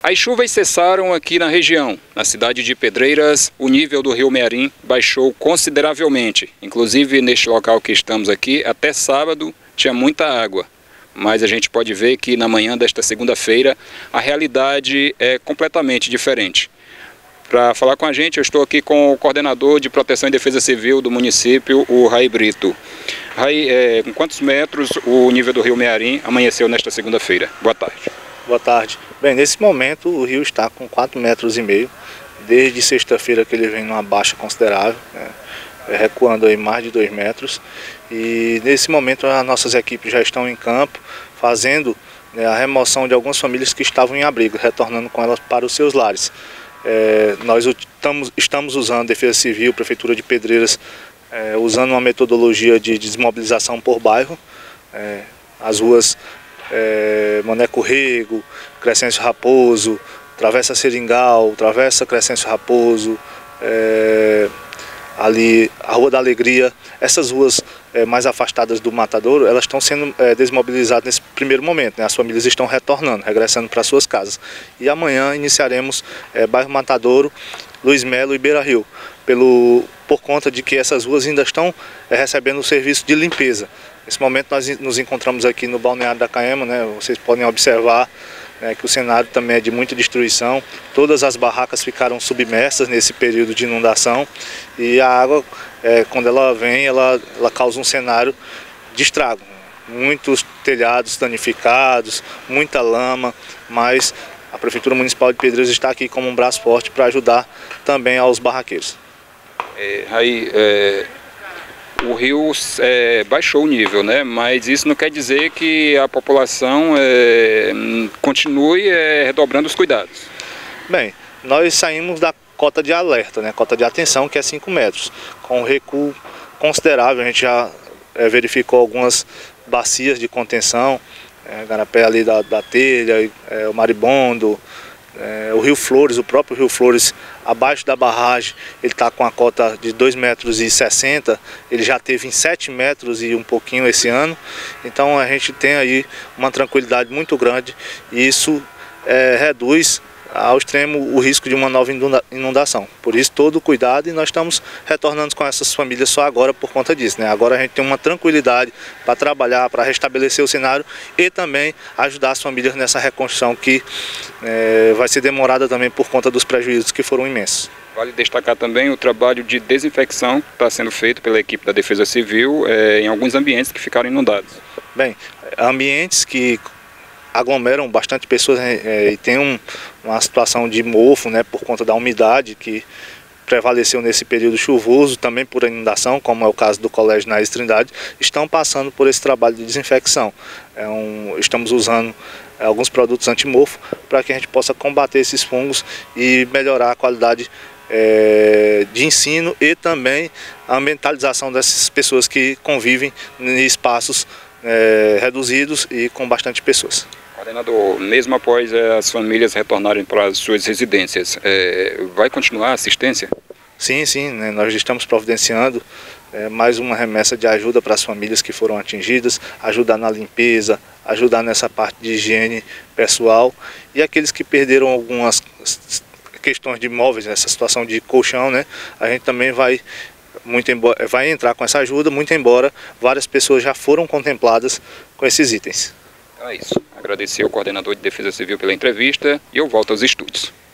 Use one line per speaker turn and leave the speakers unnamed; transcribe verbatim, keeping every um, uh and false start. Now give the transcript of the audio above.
As chuvas cessaram aqui na região. Na cidade de Pedreiras, o nível do rio Mearim baixou consideravelmente. Inclusive, neste local que estamos aqui, até sábado tinha muita água. Mas a gente pode ver que na manhã desta segunda-feira a realidade é completamente diferente. Para falar com a gente, eu estou aqui com o coordenador de Proteção e Defesa Civil do município, o Rai Brito. Rai, é, com quantos metros o nível do rio Mearim amanheceu nesta segunda-feira? Boa tarde.
Boa tarde. Bem, nesse momento o rio está com quatro metros e meio. Desde sexta-feira que ele vem numa baixa considerável, né, recuando aí mais de dois metros. E nesse momento as nossas equipes já estão em campo, fazendo, né, a remoção de algumas famílias que estavam em abrigo, retornando com elas para os seus lares. É, nós estamos, estamos usando Defesa Civil, Prefeitura de Pedreiras, é, usando uma metodologia de desmobilização por bairro. É, as ruas é, Maneco Rego, Crescêncio Raposo, Travessa Seringal, Travessa Crescêncio Raposo, é, ali a Rua da Alegria, essas ruas é, mais afastadas do matadouro, elas estão sendo é, desmobilizadas nesse primeiro momento, né? As famílias estão retornando, regressando para suas casas. E amanhã iniciaremos é, bairro Matadouro, Luiz Melo e Beira Rio, pelo, por conta de que essas ruas ainda estão é, recebendo o serviço de limpeza. Nesse momento nós nos encontramos aqui no Balneário da Caema, né? Vocês podem observar É, que o cenário também é de muita destruição. Todas as barracas ficaram submersas nesse período de inundação e a água, é, quando ela vem, ela, ela causa um cenário de estrago. Muitos telhados danificados, muita lama, mas a Prefeitura Municipal de Pedreiras está aqui como um braço forte para ajudar também aos barraqueiros.
É, aí, é... O rio é, baixou o nível, né? Mas isso não quer dizer que a população é, continue é, redobrando os cuidados.
Bem, nós saímos da cota de alerta, né? Cota de atenção, que é cinco metros. Com um recuo considerável, a gente já é, verificou algumas bacias de contenção, é, Garapé ali da, da Telha, é, o Maribondo, é, o Rio Flores, o próprio Rio Flores, abaixo da barragem, ele está com a cota de dois metros e sessenta, ele já teve em sete metros e um pouquinho esse ano, então a gente tem aí uma tranquilidade muito grande e isso é, reduz ao extremo o risco de uma nova inundação. Por isso todo o cuidado e nós estamos retornando com essas famílias só agora por conta disso, né? Agora a gente tem uma tranquilidade para trabalhar, para restabelecer o cenário e também ajudar as famílias nessa reconstrução que é, vai ser demorada também por conta dos prejuízos que foram imensos.
Vale destacar também o trabalho de desinfecção que está sendo feito pela equipe da Defesa Civil é, em alguns ambientes que ficaram inundados.
Bem, ambientes que aglomeram bastante pessoas é, e tem um, uma situação de mofo, né, por conta da umidade que prevaleceu nesse período chuvoso, também por inundação, como é o caso do Colégio Naís Trindade, estão passando por esse trabalho de desinfecção. É um, estamos usando é, alguns produtos antimofo para que a gente possa combater esses fungos e melhorar a qualidade é, de ensino e também a ambientalização dessas pessoas que convivem em espaços é, reduzidos e com bastante pessoas.
Coordenador, mesmo após é, as famílias retornarem para as suas residências, é, vai continuar a assistência?
Sim, sim, né, nós estamos providenciando é, mais uma remessa de ajuda para as famílias que foram atingidas, ajudar na limpeza, ajudar nessa parte de higiene pessoal e aqueles que perderam algumas questões de imóveis, nessa situação de colchão, né, a gente também vai, muito embora, vai entrar com essa ajuda, muito embora várias pessoas já foram contempladas com esses itens.
Então é isso. Agradecer ao coordenador de Defesa Civil pela entrevista e eu volto aos estúdios.